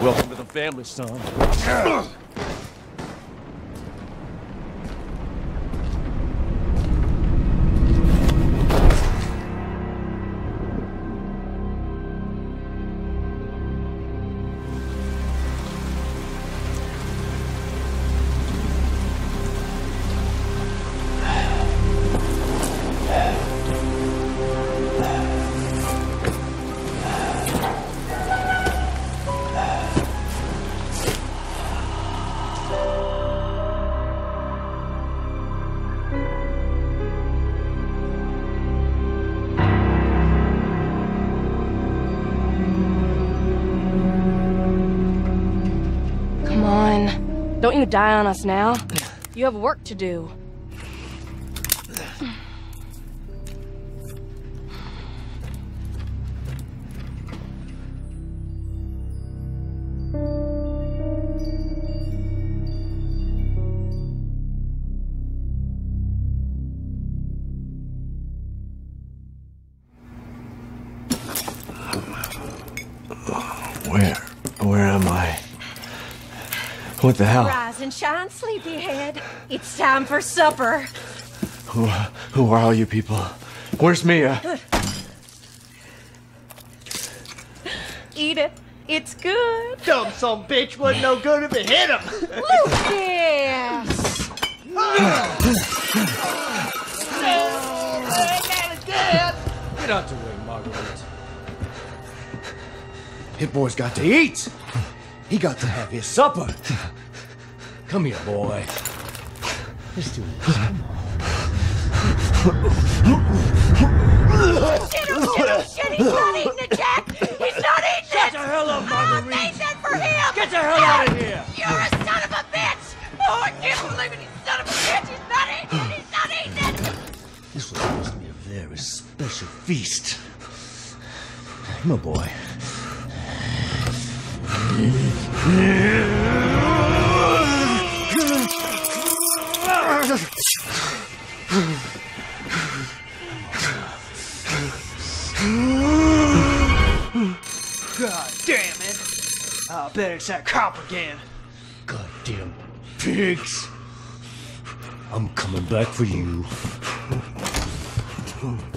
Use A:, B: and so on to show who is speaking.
A: Welcome to the family, son.
B: Don't you die on us now. You have work to do.
C: Where am I? What the hell?
D: Rise and shine, sleepyhead. It's time for supper.
C: Who are all you people? Where's Mia?
D: Eat it. It's good.
E: Dumb son bitch wasn't no good if it hit him.
D: Lucas!
A: Get out the way, Marguerite. Hit boy's got to eat. He got to have his supper. Come here, boy. Let's do this. Come on.
D: Shit, he's not eating it, Jack! He's not eating it!
A: Shut the hell up, Marguerite!
D: I made that for him!
A: Get the hell out of here!
D: You're a son of a bitch! Oh, I can't believe it! You son of a bitch! He's not eating it! He's not eating it!
A: This was supposed to be a very special feast. Come on, boy.
E: God damn it. I bet it's that cop again.
A: Goddamn pigs. I'm coming back for you.